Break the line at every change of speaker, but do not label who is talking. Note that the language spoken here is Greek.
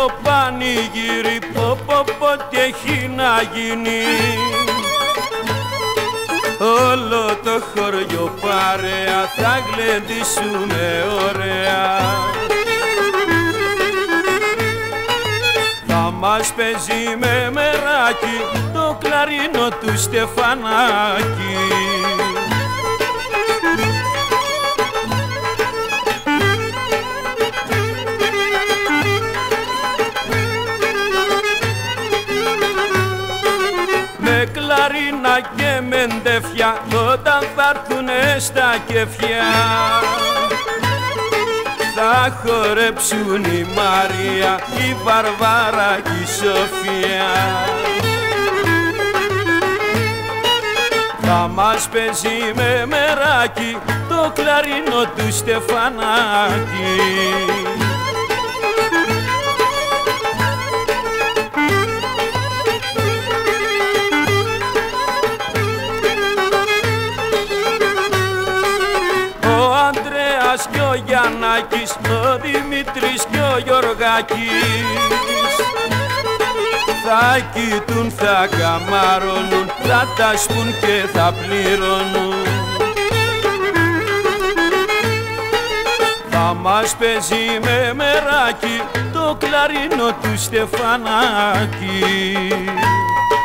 το πανηγύρι, πω τι έχει να γίνει. Όλο το χωριό παρέα θα γλεντήσουμε ωραία. Θα μας παίζει με μεράκι το κλαρίνο του Στεφανάκη. Με κλαρίνα και με ντεφιά όταν θα έρθουνε στα κεφιά θα χορέψουν η Μαρία, η Βαρβάρα και η Σοφία. Θα μας παίζει με μεράκι το κλαρίνο του Στεφανάκη. Και ο Γιαννάκης, ο Δημήτρης και ο Γιωργάκης θα κοιτούν, θα καμαρώνουν, θα τα σπούν και θα πληρώνουν. Θα μας παίζει με μεράκι το κλαρίνο του Στεφανάκη.